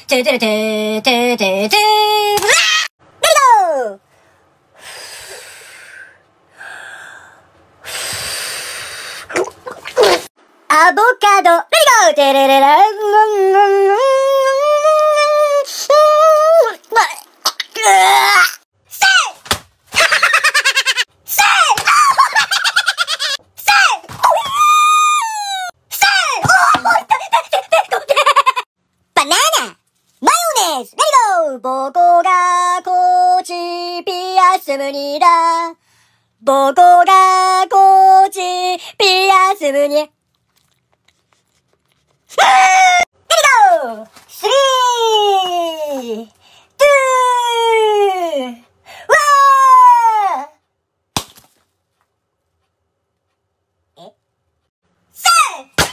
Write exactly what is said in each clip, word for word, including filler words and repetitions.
ててれててててうわレディゴーアボカドレディゴーてれれらボコがこちピアスムニだ。ボコがこちピアスムニ。レディゴースリー、ツー、ワンえセー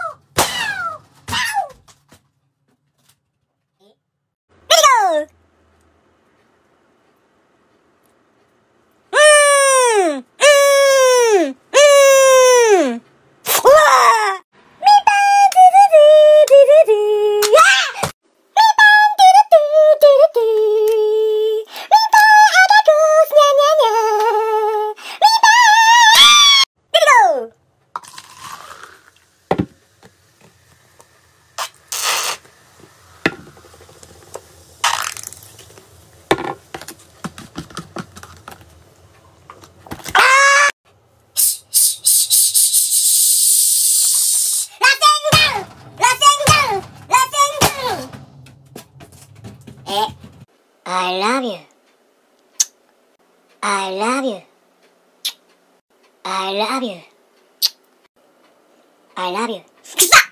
I love you. I love you. I love you. I love you.